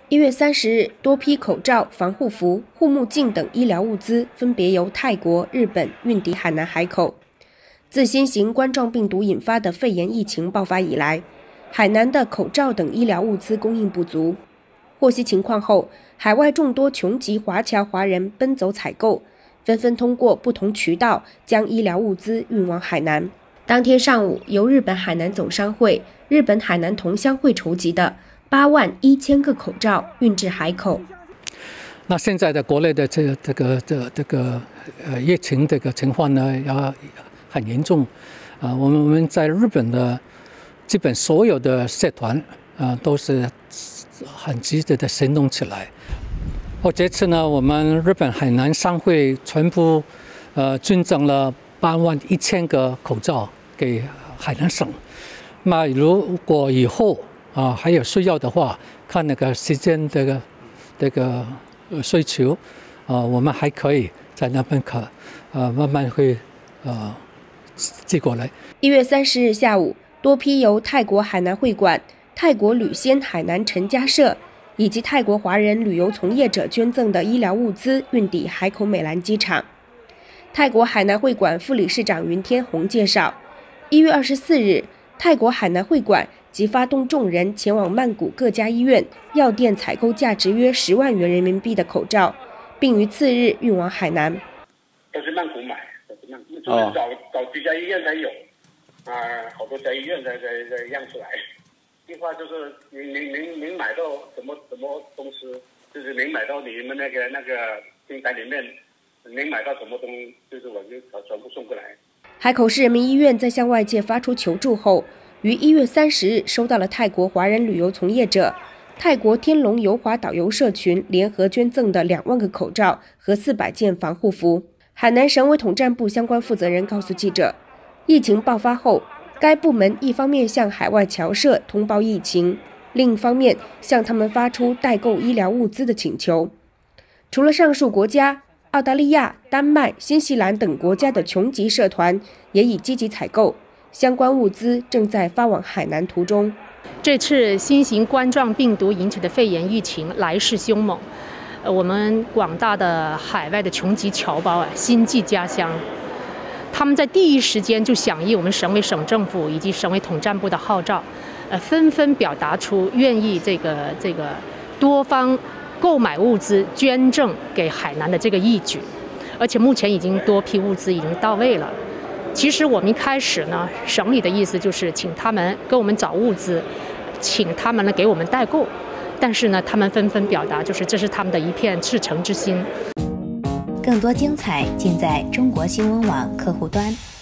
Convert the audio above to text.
1月30日，多批口罩、防护服、护目镜等医疗物资分别由泰国、日本运抵海南海口。自新型冠状病毒引发的肺炎疫情爆发以来，海南的口罩等医疗物资供应不足。获悉情况后，海外众多穷籍华侨华人奔走采购，纷纷通过不同渠道将医疗物资运往海南。当天上午，由日本海南总商会、日本海南同乡会筹集的81000个口罩运至海口。 那现在的国内的这个疫情这个情况呢，要很严重我们在日本的基本所有的社团都是很积极的行动起来。这次呢，我们日本海南商会全部捐赠了81000个口罩给海南省。那如果以后还有需要的话，看那个时间这个需求我们还可以在那边慢慢会寄过来。 1月30日下午，多批由泰国海南会馆、泰国旅仙海南陈家社以及泰国华人旅游从业者捐赠的医疗物资运抵海口美兰机场。泰国海南会馆副理事长云天宏介绍，1月24日，泰国海南会馆即发动众人前往曼谷各家医院、药店采购价值约10万元人民币的口罩，并于次日运往海南。 都是曼谷买，就是找几家医院才有好多家医院才样出来。计划就是您买到什么公司，就是您买到你们那个订单里面，您买到什么东西，就是我就全部送过来。 海口市人民医院在向外界发出求助后，于1月30日收到了泰国华人旅游从业者、泰国天龙游华导游社群联合捐赠的2万个口罩和400件防护服。海南省委统战部相关负责人告诉记者，疫情爆发后，该部门一方面向海外侨社通报疫情，另一方面向他们发出代购医疗物资的请求。除了上述国家，澳大利亚、丹麦、新西兰等国家的穷籍社团也已积极采购，相关物资正在发往海南途中。 这次新型冠状病毒引起的肺炎疫情来势凶猛，我们广大的海外的穷籍侨胞心系家乡，他们在第一时间就响应我们省委省政府以及省委统战部的号召，纷纷表达出愿意这个多方购买物资捐赠给海南的这个义举，而且目前已经多批物资已经到位了。其实我们一开始呢，省里的意思就是请他们给我们找物资，请他们呢给我们代购，但是呢，他们纷纷表达就是这是他们的一片赤诚之心。 更多精彩尽在中国新闻网客户端。